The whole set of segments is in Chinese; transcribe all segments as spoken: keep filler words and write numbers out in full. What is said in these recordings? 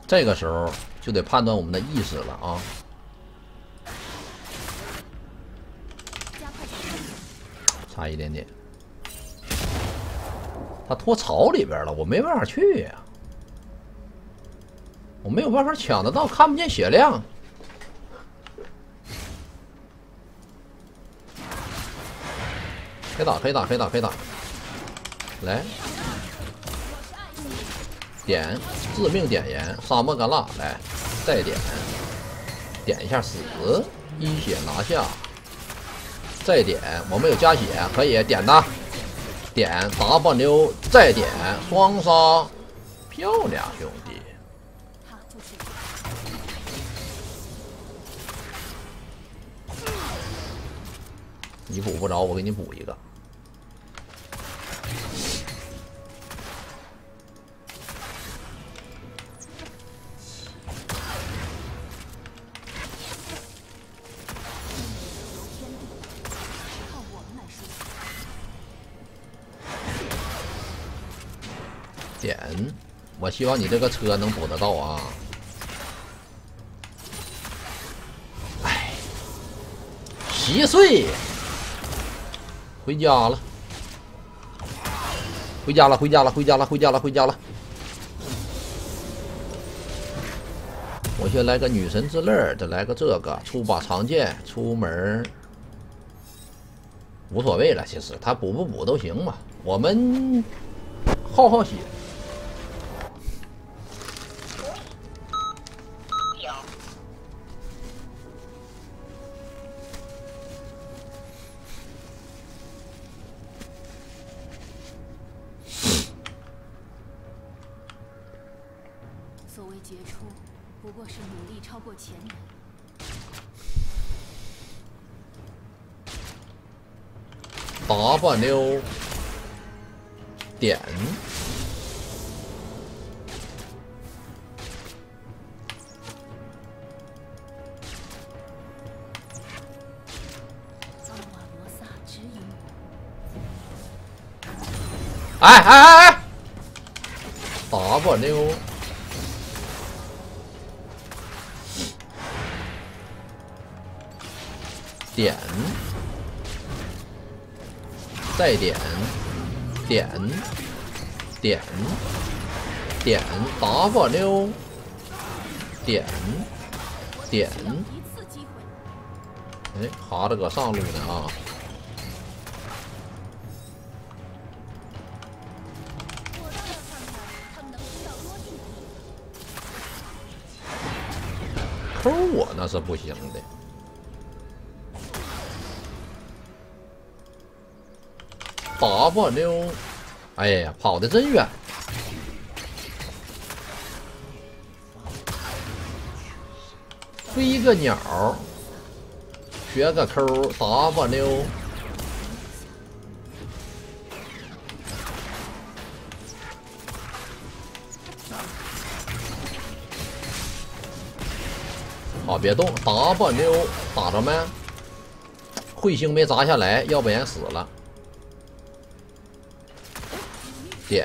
这个时候就得判断我们的意识了啊。差一点点，他拖槽里边了，我没办法去呀、啊，我没有办法抢得到，看不见血量。可以打，可以打，可以打，可以打。来，点致命点盐，沙漠干辣，来，再点，点一下死，一血拿下。再点，我们有加血，可以点的，点 W， 再点双杀，漂亮兄弟！你补不着，我给你补一个。点，我希望你这个车能补得到啊！哎，稀碎，回家了，回家了，回家了，回家了，回家了，回家了。我先来个女神之泪，再来个这个，出把长剑，出门无所谓了。其实他补不补都行嘛，我们耗耗血。 所谓杰出，不过是努力超过前人。 W 点哎哎哎哎 ！W 点，再点，点，点，点 W， 点，点。哎，哈子搁上路呢啊！抠我那是不行的。W， 哎呀，跑得真远！飞个鸟，学个抠 W。好，别动 W 打着没？彗星没砸下来，要不然死了。点，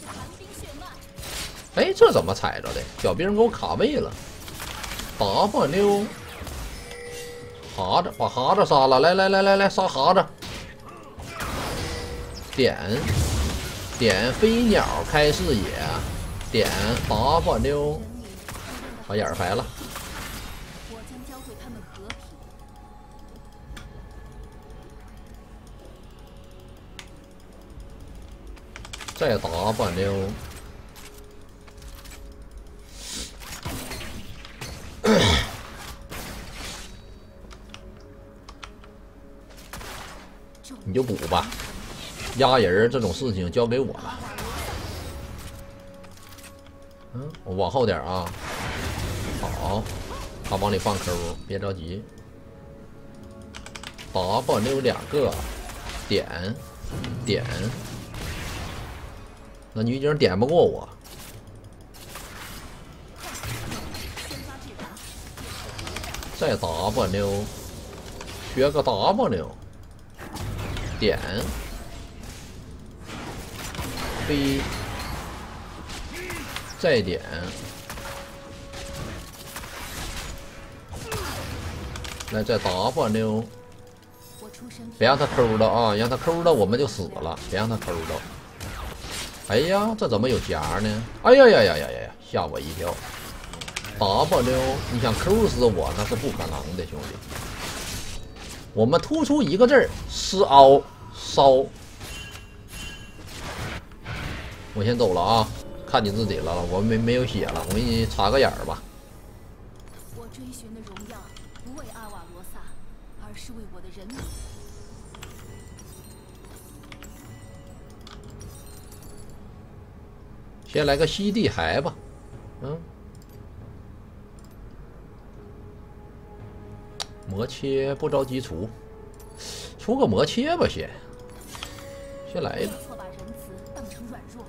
哎，这怎么踩着的？小兵给我卡位了。W， 哈子把哈子杀了，来来来来来杀哈子。点，点飞鸟开视野，点 W， 把眼儿排了。再 W， 你就补吧，压人这种事情交给我了。嗯，我往后点啊。好，他往里放抠，别着急。W 两个，点，点。那女警点不过我，再 W， 学个 W， 点飞，再点来再 W， 我出身别让他抠到啊！让他抠到我们就死了，别让他抠到。哎呀，这怎么有夹呢？哎呀呀呀呀呀呀！吓我一跳。W， 你想抠死我那是不可能的，兄弟。我们突出一个字儿：烧烧。我先走了啊，看你自己了，我没没有血了，我给你插个眼儿吧。 我追寻的荣耀不为阿瓦罗萨，而是为我的人民。 先来个吸地骸吧，嗯，魔切不着急出，出个魔切吧先，先来一个。 错把仁慈当成软弱。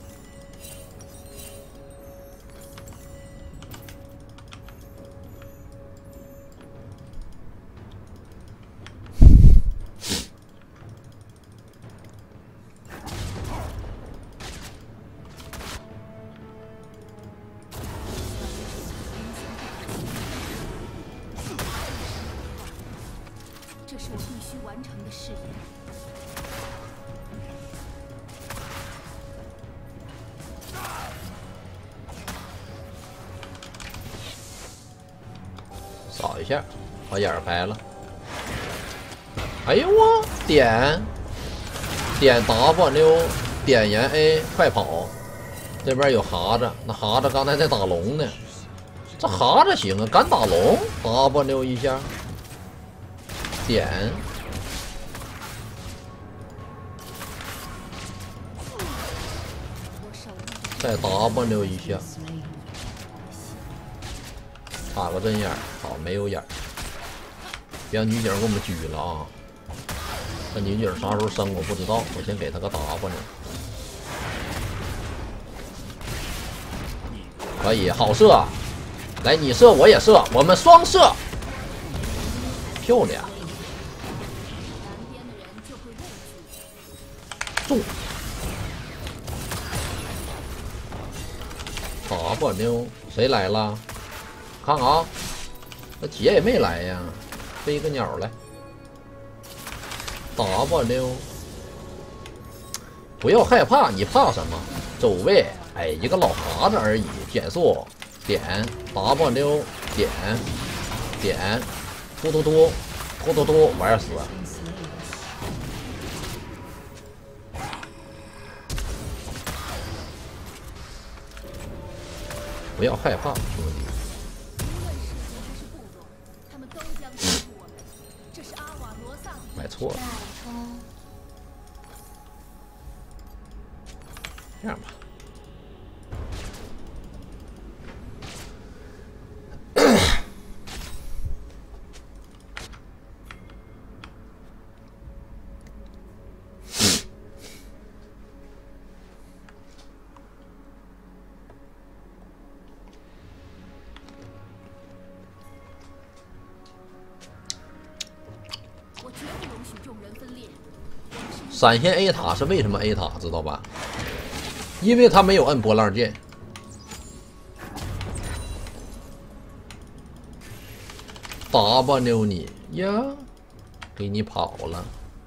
这是我必须完成的事业。 扫一下，把眼儿开了。哎呦我点点 W， 点延 A， 快跑！这边有哈子，那哈子刚才在打龙呢。这哈子行啊，敢打龙 ，W 一下，点。再 W 一下，插个针眼儿，好，没有眼儿，别让女警给我们狙了啊！这女警啥时候升我不知道，我先给她个 W。可以，好射，来你射我也射，我们双射，漂亮，中。W 谁来了？看看啊，那姐也没来呀，飞个鸟来。W 不要害怕，你怕什么？走位，哎，一个老蛤子而已。减速，点 W 点点，突突突突突突，玩死。不要害怕，兄弟。 无论是族还是部落，他们都将帮助我们。这是阿瓦罗萨的买错了。这样吧。 我绝不容许众人分裂。 闪现 A 塔是为什么 A 塔知道吧？因为他没有摁波浪键。W 你呀，给你跑了。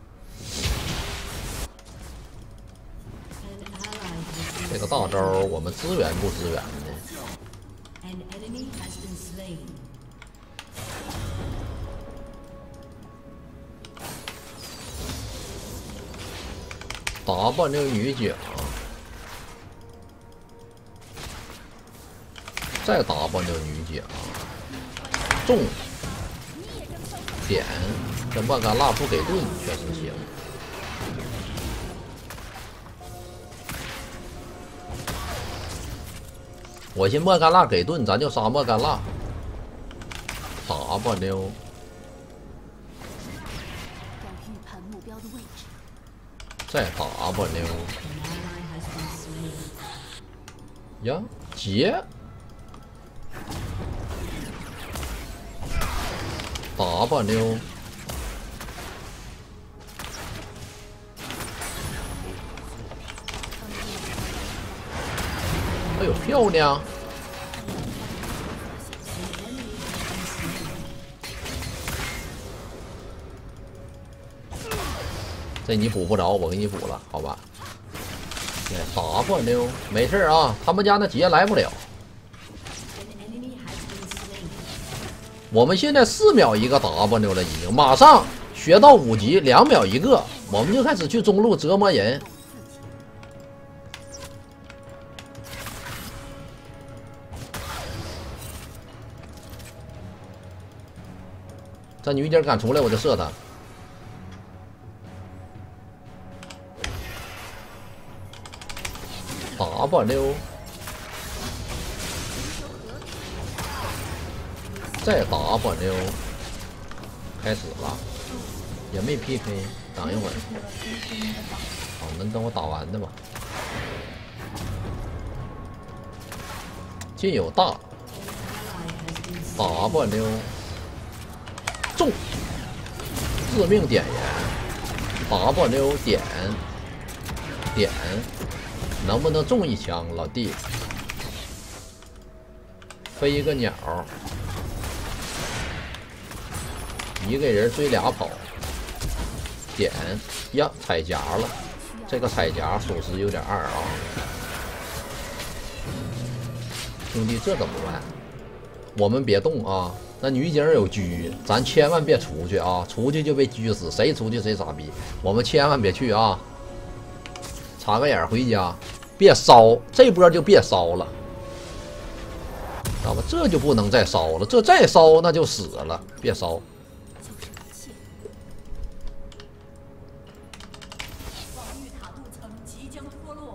这个大招我们支援不支援呢？ W 女警，再 W 女警，中点，这莫甘娜不给盾确实行。我寻莫甘娜给盾，咱就杀莫甘娜。W 再 W 呀，劫 W 哎呦，漂亮！ 这你补不着，我给你补了，好吧？哎 W 没事啊，他们家那劫来不了。我们现在四秒一个 W 了，已经马上学到五级，两秒一个，我们就开始去中路折磨人。这女警敢出来，我就射她。W， 再 W， 开始了，也没 P K， 等一会儿。好，能等我打完的吧？进有大 W。中，致命点烟 ，W 点点，能不能中一枪，老弟？飞一个鸟，一个人追俩跑，点呀，彩夹了，这个彩夹属实有点二啊，兄弟，这怎么办？我们别动啊！那女警有狙，咱千万别出去啊！出去就被狙死，谁出去谁傻逼。我们千万别去啊！插个眼回家，别烧，这波就别烧了，知道吧？这就不能再烧了，这再烧那就死了，别烧。 防御塔镀层即将脱落。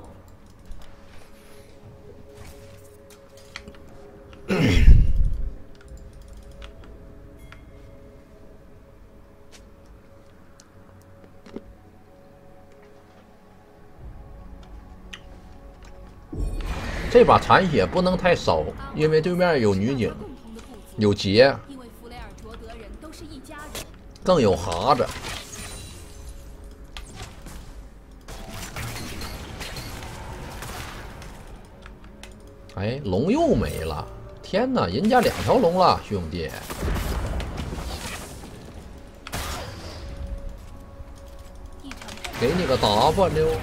这把残血不能太烧，因为对面有女警，有劫，更有蛤蟆。哎，龙又没了！天哪，人家两条龙了，兄弟！给你个 W。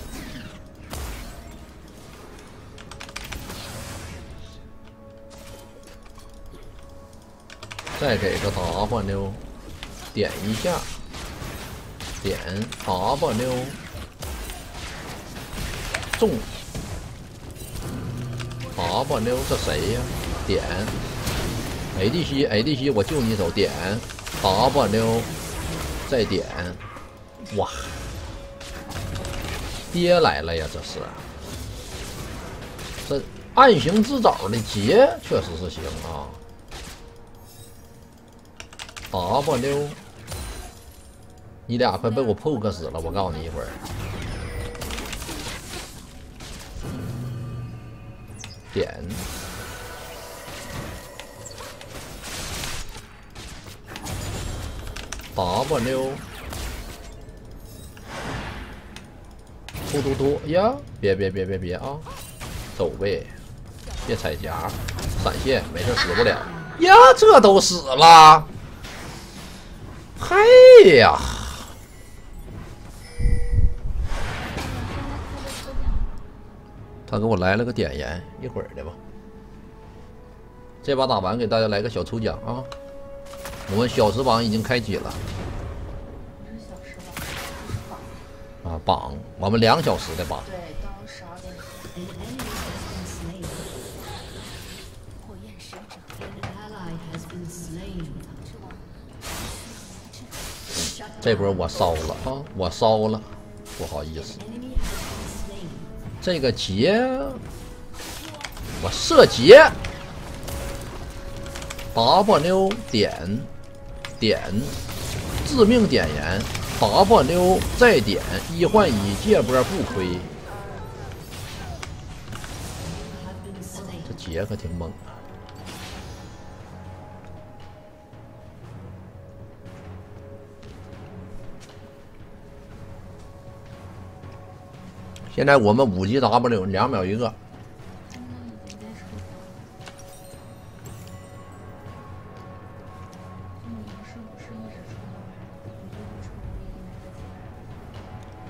再给个 W， 点一下，点 W， 中 W， 这谁呀？点 A D C A D C， 我救你一手，点 W， 再点，哇，爹来了呀！这是，这暗行之爪的劫确实是行啊。W， 你俩快被我 poke 死了！我告诉你一会儿，点 W， 突突突呀！别别别别别啊！走呗，别踩夹，闪现，没事，死不了呀！这都死了。嘿呀！他给我来了个点烟，一会儿的吧。这把打完，给大家来个小抽奖啊！我们小时榜已经开启了。啊，榜，我们两小时的榜。 对，到十二点。火焰使者。 这波我烧了啊！我烧了，不好意思。这个劫，我射劫 ，W 点点致命点燃 ，W 再点一换一，这波不亏。这劫可挺猛啊！现在我们五级 W 两秒一个，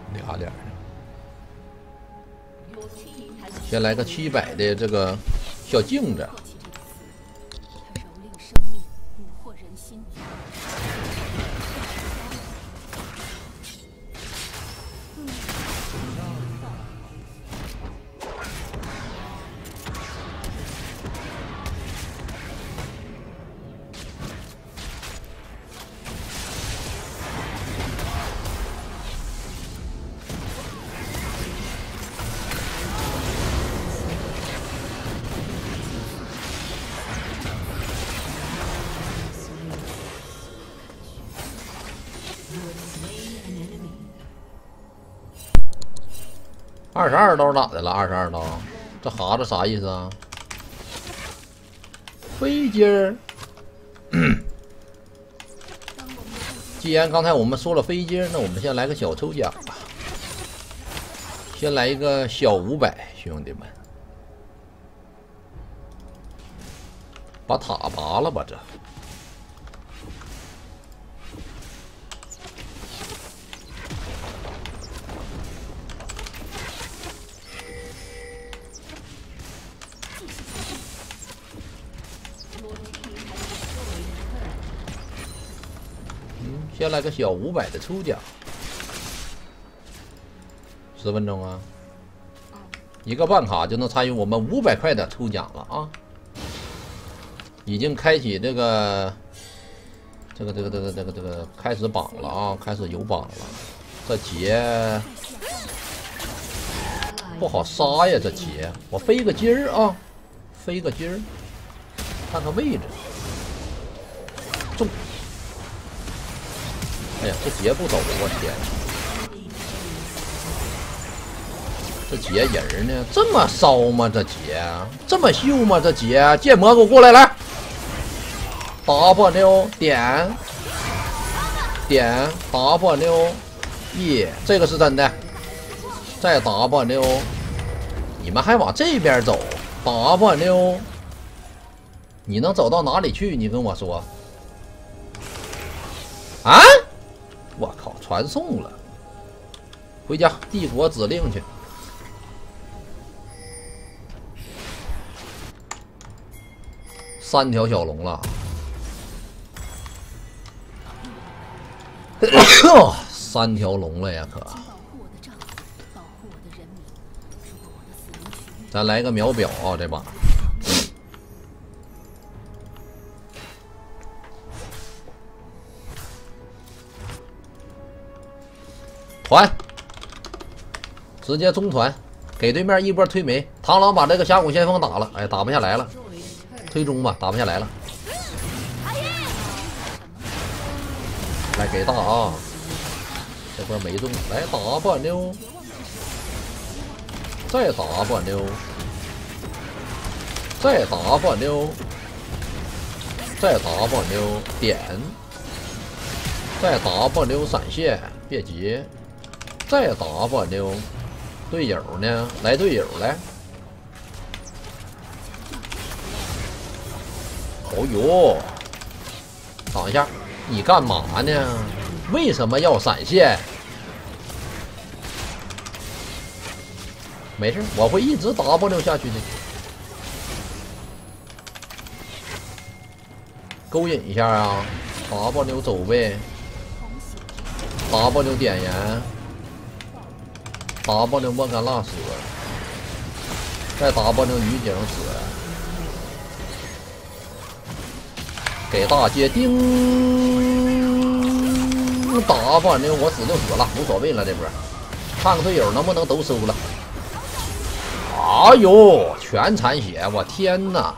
俩点儿。先来个七百的这个小镜子。 蹂躏生命，蛊惑人心。 二十二刀咋的了？二十二刀，这哈子啥意思啊？飞机儿。既然刚才我们说了飞机儿，那我们先来个小抽奖吧。先来一个小五百，兄弟们，把塔拔了吧这。 先来个小五百的抽奖，十分钟啊，一个办卡就能参与我们五百块的抽奖了啊！已经开启这个这个这个这个这个这个开始榜了啊，开始有榜了。这劫不好杀呀，这劫我飞个筋儿啊，飞个筋儿，看看位置，中。 哎呀，这劫不走，我天！这劫人呢？这么骚吗？这劫这么秀吗？这劫剑魔给我过来来 ！W 点点 W E， 这个是真的。再 W， 你们还往这边走 ？W， 你能走到哪里去？你跟我说啊？ 我靠！传送了，回家帝国指令去。三条小龙了，三条龙了呀！可，咱来个秒表啊！这把。 团，直接中团，给对面一波推没。螳螂把这个峡谷先锋打了，哎，打不下来了，推中吧，打不下来了。来给大啊，这波没中，来打吧妞，再打吧妞，再打吧妞，再打吧妞，点，再打吧妞闪现，别急。 再打吧妞，队友呢？来队友来！哦呦，挡一下！你干嘛呢？为什么要闪现？没事，我会一直 W 下去的。勾引一下啊 ！W 走呗 ，W 点燃。 W 莫甘辣死，再 W 女警死，给大街叮 W 我死就死了，无所谓了这波，看看队友能不能都收了。哎呦，全残血，我天哪！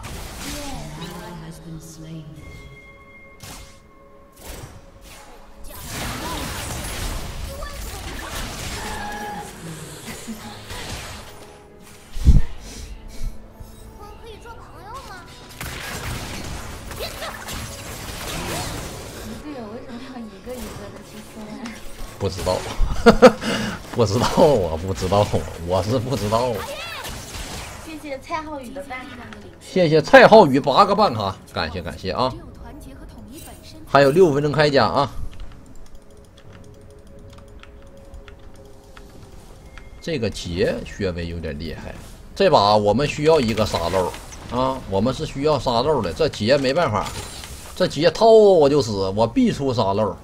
不知道，不知道啊，不知道，我是不知道。 谢谢蔡浩宇的办卡， 谢谢蔡浩宇八个办卡，感谢感谢啊！还有六分钟开奖啊！ 这个劫薛微有点厉害，这把我们需要一个沙漏啊，我们是需要沙漏的。这劫没办法，这劫掏我就死，我必出沙漏。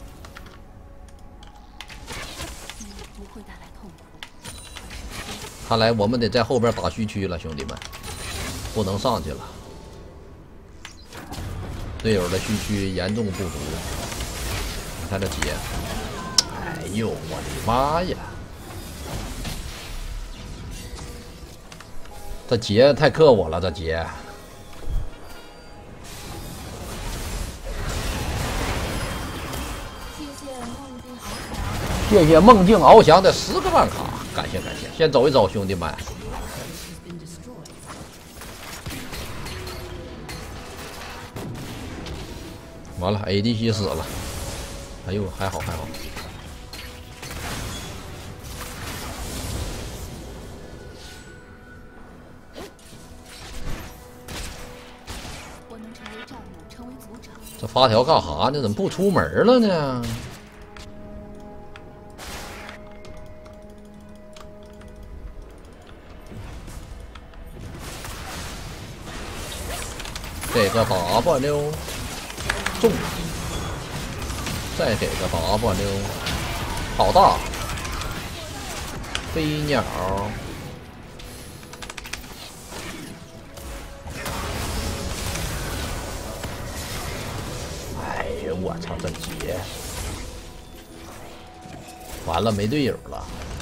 看来我们得在后边打虚区了，兄弟们，不能上去了。队友的虚区严重不足。你看这劫，哎呦我的妈呀！这劫太克我了，这劫。谢谢梦境翱翔的十个万卡，感谢感谢。先走一走，兄弟们。完了 ，A D C 死了。哎呦，还好还好。这发条干哈呢？怎么不出门了呢？给个 W 中，再给个 W 好大飞鸟。我操，这劫完了，没队友了。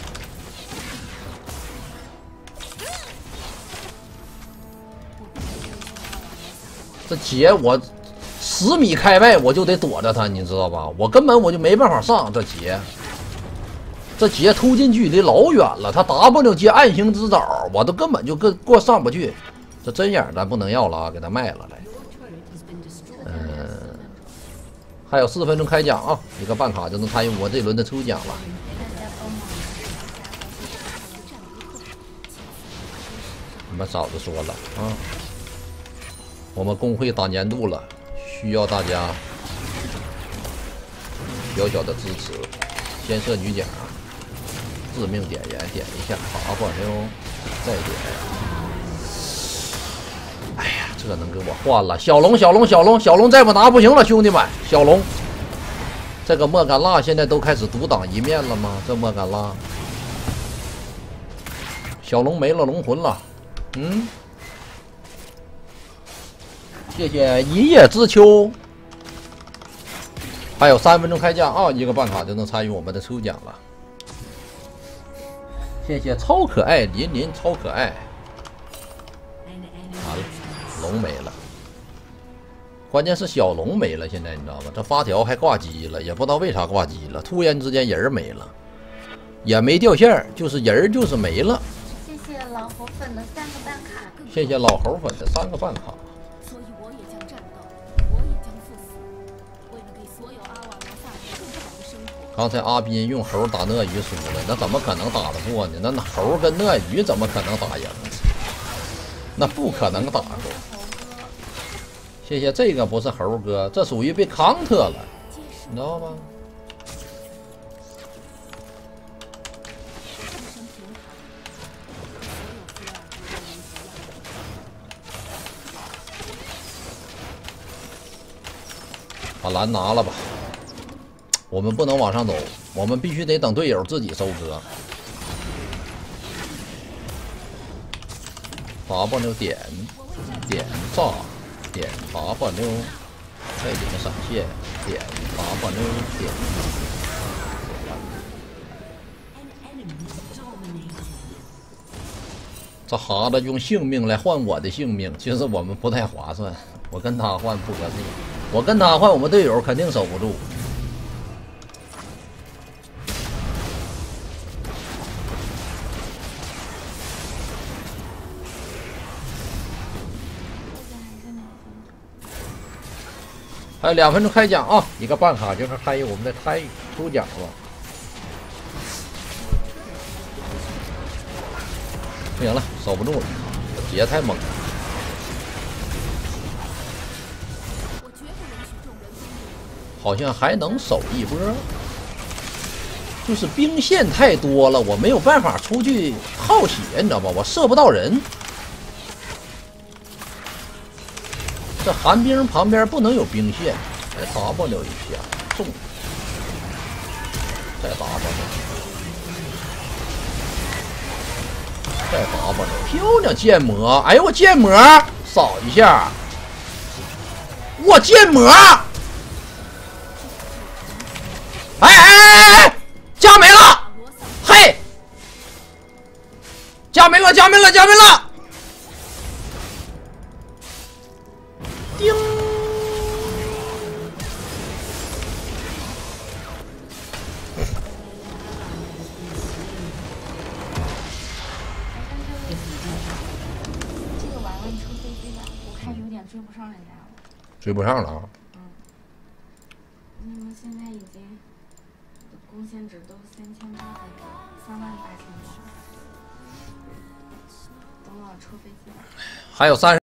这劫我十米开外我就得躲着他，你知道吧？我根本我就没办法上这劫。这劫突进距离老远了，他 W 接暗星之爪，我都根本就跟过上不去。这针眼咱不能要了啊，给他卖了来。嗯。还有四分钟开奖啊！一个办卡就能参与我这轮的抽奖了。你们嫂子说了啊，我们公会打年度了，需要大家小小的支持。先设女奖，致命点燃，点一下，好朋友，再点。哎呀，这能给我换了！小龙，小龙，小龙，小龙再不拿不行了，兄弟们！小龙，这个莫甘娜现在都开始独当一面了吗？这莫甘娜，小龙没了龙魂了，嗯。谢谢一叶知秋，还有三分钟开奖啊！一个办卡就能参与我们的抽奖了。谢谢超可爱林林，超可爱。完了。龙没了，关键是小龙没了。现在你知道吧？这发条还挂机了，也不知道为啥挂机了。突然之间人没了，也没掉线，就是人就是没了。 谢谢老猴粉的三个办卡， 谢谢老猴粉的三个办卡。 所以我也将战斗，我也将赴死，为了给所有阿瓦罗萨人更好的生活。 刚才阿斌用猴打鳄鱼输了，那怎么可能打得过呢？那猴跟鳄鱼怎么可能打赢？那不可能打过。谢谢，这个不是猴哥，这属于被康特了，你知道吗？把蓝拿了吧，我们不能往上走，我们必须得等队友自己收割。W 点点炸。点 W， 再点个闪现，点 W， 点。这哈子用性命来换我的性命，其实我们不太划算。我跟他换不合适，我跟他换，我们队友肯定守不住。还有两分钟开奖啊！一个办卡就是参与我们的参与抽奖了。不行了，守不住了，劫太猛了。好像还能守一波。 就是兵线太多了，我没有办法出去耗血，你知道吧？我射不到人。这寒冰旁边不能有兵线，来 W 一下，中，再 W， 再 W， 漂亮剑魔！哎呦我剑魔，扫一下，我剑魔！哎哎哎哎，加没了！嘿，加没了，加没了，加没了！叮！ 这个玩玩抽飞机吧，我看有点追不上人家了。 追不上了啊！ 嗯，你们现在已经贡献值都三千八百多，三万八千多。等我抽飞机吧。 还有三十。